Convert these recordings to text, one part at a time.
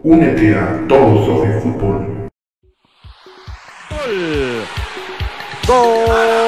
Únete a Todo sobre Fútbol. Gol. Gol.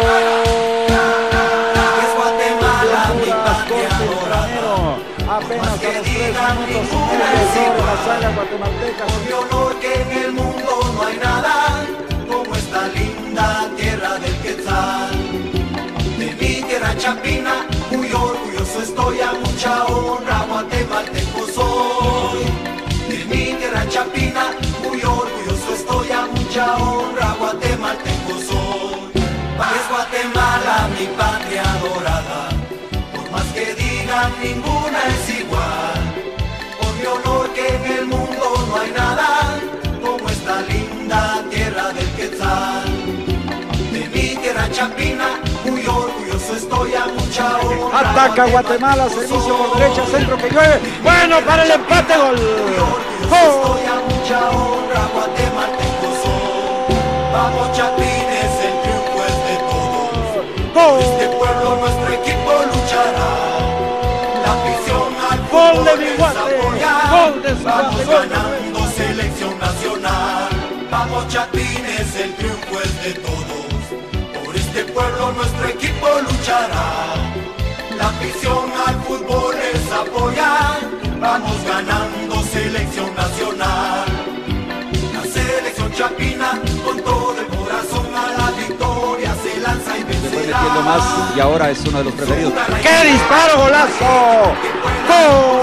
Es Guatemala, mi patria adorada. Apenas a los 3 minutos ninguna la saga guatemalteca. Por mi honor que en el mundo no hay nada como esta linda tierra del Quetzal. De mi tierra chapina, muy orgulloso estoy, a mucha honra guatemalteco soy. De mi tierra chapina, muy orgulloso estoy, a mucha honra guatemalteco soy. Es Guatemala, mi patria adorada, por más que digan ninguna es igual. Por mi honor que en el mundo no hay nada como esta linda tierra del Quetzal. De mi tierra chapina, muy orgulloso estoy, a mucha honra. Ataca Guatemala, servicio por derecha, centro que llueve. Bueno, para el empate, gol. Estoy a mucha honra, guatemalteco soy. Vamos chapines, el triunfo es de todos. Por este pueblo nuestro equipo luchará. La afición al Gol de fútbol mi es Guate. apoyar. Gol de su Vamos Guate, gol. ganando selección nacional. Vamos chapines, el triunfo es de todos. Por este pueblo nuestro equipo luchará. La afición al fútbol es apoyar. Vamos ganando selección nacional. La selección chapina con todo el corazón a la victoria se lanza y vencerá. Se fue metiendo más y ahora es uno de los preferidos. ¡Qué disparo, golazo! ¡Gol!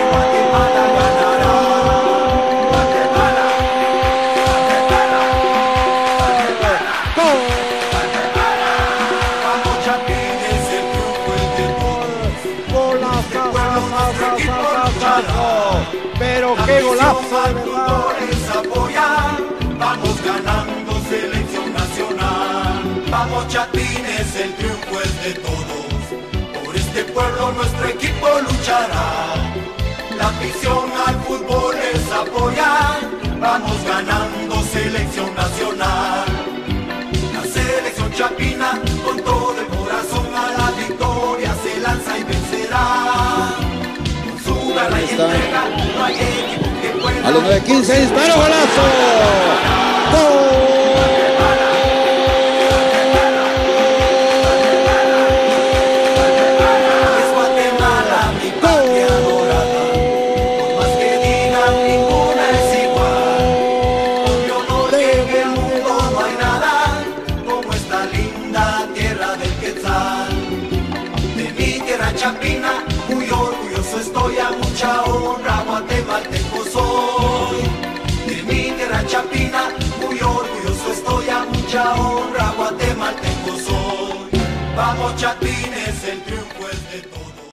Pero qué golazo, de verdad. Vamos ganando selección nacional. Vamos chatines, el triunfo es de todos. Por este pueblo nuestro equipo luchará. La afición al fútbol es apoyar. Vamos ganando selección nacional. La selección chapina con todo el corazón a la victoria se lanza y vencerá. Ahí está. No hay equipo que pueda. A los 9:15, disparo, golazo. ¡Gol! Es Guatemala, mi patria adorada. Por más que digan, ninguna es igual. Por mi honor que en el mundo no hay nada como esta linda tierra del Quetzal. De mi tierra chapina, muy orgulloso estoy, a mucha honra guatemalteco soy. De mi tierra chapina, muy orgulloso estoy, a mucha honra guatemalteco soy. Vamos chatines, el triunfo es de todos.